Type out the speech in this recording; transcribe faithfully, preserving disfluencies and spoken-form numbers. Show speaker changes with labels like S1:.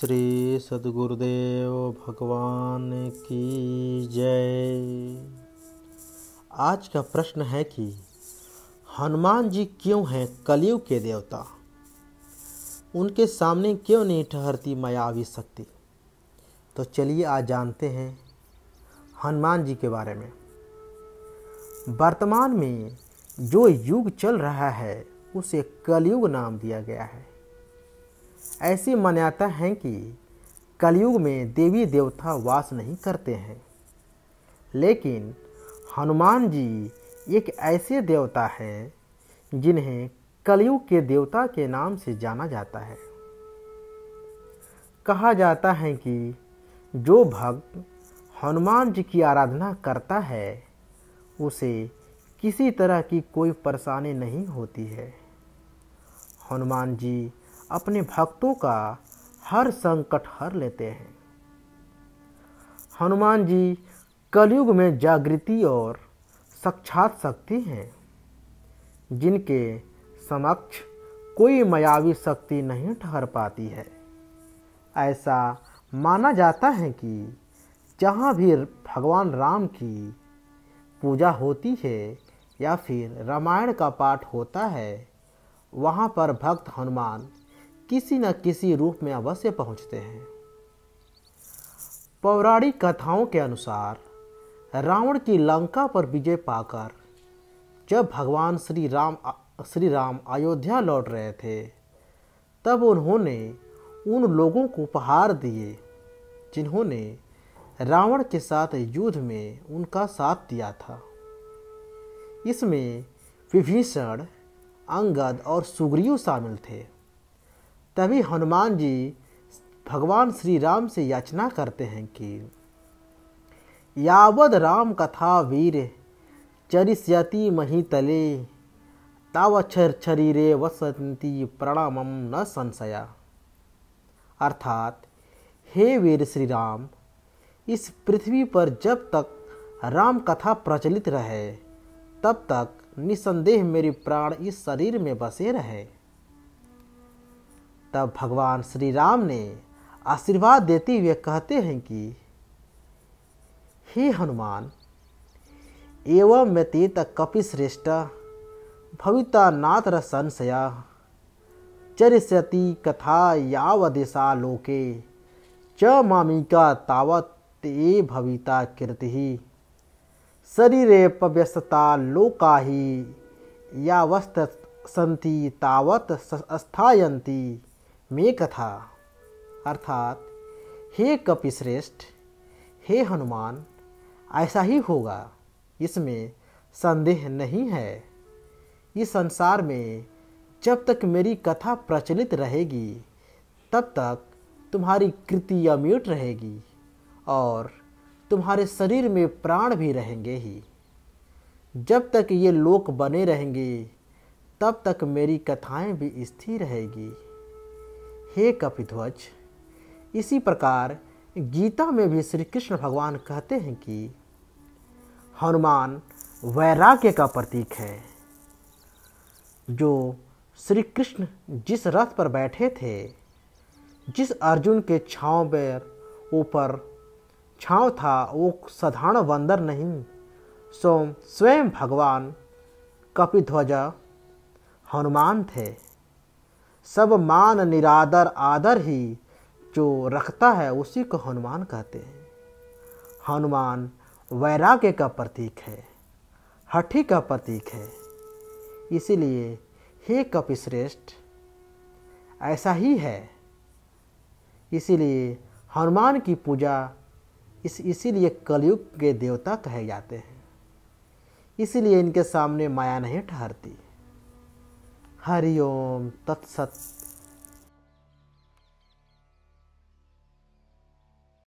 S1: श्री सद्गुरुदेव भगवान की जय। आज का प्रश्न है कि हनुमान जी क्यों हैं कलयुग के देवता, उनके सामने क्यों नहीं ठहरती मायावी शक्ति। तो चलिए आज जानते हैं हनुमान जी के बारे में। वर्तमान में जो युग चल रहा है उसे कलयुग नाम दिया गया है। ऐसी मान्यता है कि कलयुग में देवी देवता वास नहीं करते हैं, लेकिन हनुमान जी एक ऐसे देवता हैं जिन्हें कलयुग के देवता के नाम से जाना जाता है। कहा जाता है कि जो भक्त हनुमान जी की आराधना करता है उसे किसी तरह की कोई परेशानी नहीं होती है। हनुमान जी अपने भक्तों का हर संकट हर लेते हैं। हनुमान जी कलयुग में जागृति और साक्षात शक्ति हैं, जिनके समक्ष कोई मायावी शक्ति नहीं ठहर पाती है। ऐसा माना जाता है कि जहाँ भी भगवान राम की पूजा होती है या फिर रामायण का पाठ होता है, वहाँ पर भक्त हनुमान किसी न किसी रूप में अवश्य पहुँचते हैं। पौराणिक कथाओं के अनुसार रावण की लंका पर विजय पाकर जब भगवान श्री राम श्री राम अयोध्या लौट रहे थे, तब उन्होंने उन लोगों को उपहार दिए जिन्होंने रावण के साथ युद्ध में उनका साथ दिया था। इसमें विभीषण, अंगद और सुग्रीव शामिल थे। तभी हनुमान जी भगवान श्री राम से याचना करते हैं कि यावद राम कथा वीर चरिष्यति महीतले तावच्छर शरीरे वसंती प्रणामम न संशया। अर्थात, हे वीर श्री राम, इस पृथ्वी पर जब तक राम कथा प्रचलित रहे तब तक निसंदेह मेरे प्राण इस शरीर में बसे रहे। तब भगवान श्री राम ने आशीर्वाद देते हुए कहते हैं कि हे हनुमान, एवं व्यतीत कपिश्रेष्ठ भविता नात्र संशया चरिष्यति कथा यावदेशा लोके च मामिका तावत ते भविता कीर्ति शरीरे पव्यस्तता लोका ही यावस्त संति तावत स्थायन्ति में कथा। अर्थात, हे कपिश्रेष्ठ, हे हनुमान, ऐसा ही होगा, इसमें संदेह नहीं है। इस संसार में जब तक मेरी कथा प्रचलित रहेगी तब तक तुम्हारी कृति अमिट रहेगी और तुम्हारे शरीर में प्राण भी रहेंगे ही। जब तक ये लोक बने रहेंगे तब तक मेरी कथाएं भी स्थिर रहेगी। हे कपिध्वज, इसी प्रकार गीता में भी श्री कृष्ण भगवान कहते हैं कि हनुमान वैराग्य का प्रतीक है। जो श्री कृष्ण जिस रथ पर बैठे थे, जिस अर्जुन के छांव पर ऊपर छांव था, वो साधारण बंदर नहीं, सो स्वयं भगवान कपिध्वज हनुमान थे। सब मान निरादर आदर ही जो रखता है उसी को हनुमान कहते हैं। हनुमान वैराग्य का प्रतीक है, हठी का प्रतीक है। इसीलिए हे कपिश्रेष्ठ, ऐसा ही है। इसीलिए हनुमान की पूजा इस इसीलिए कलयुग के देवता कहे जाते हैं। इसीलिए इनके सामने माया नहीं ठहरती। हरि ओम तत्सत।